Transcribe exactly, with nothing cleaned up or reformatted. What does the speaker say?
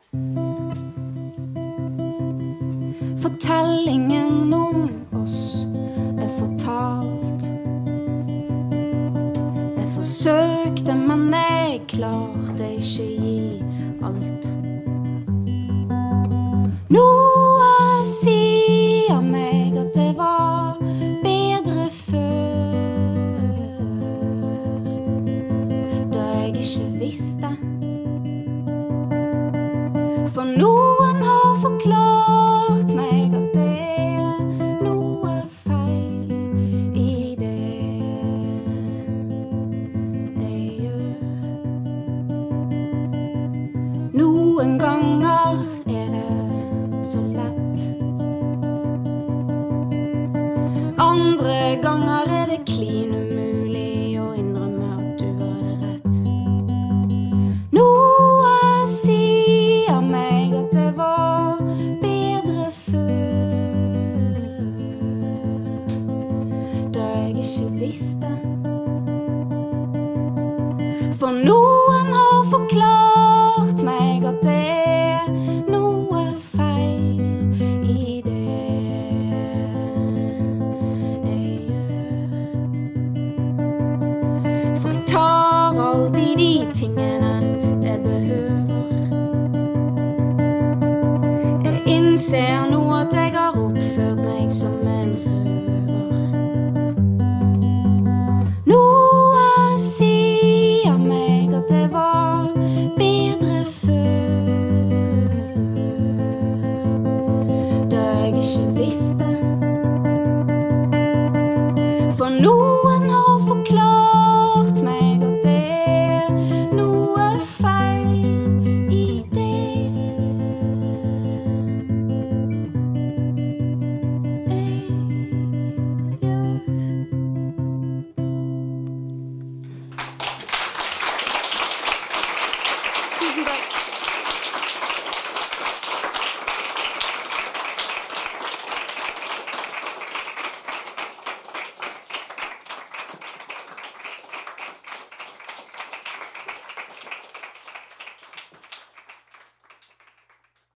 Fortellingen om oss er fortalt. Jeg forsøkte, men jeg klarte ikke gi alt. Noe sier meg at det var bedre før, da jeg ikke visste. For noen har forklart meg at det er noe feil i det jeg gjør. Noen ganger er det så lett, andre ganger er det klin umulig å innrømme at du hadde rett. Noe sier meg at det var bedre før, da jeg ikke visste. For noen har forklart meg at det er noe feil i det jeg gjør. For jeg tar alltid de tingene jeg behøver. Jeg innser noe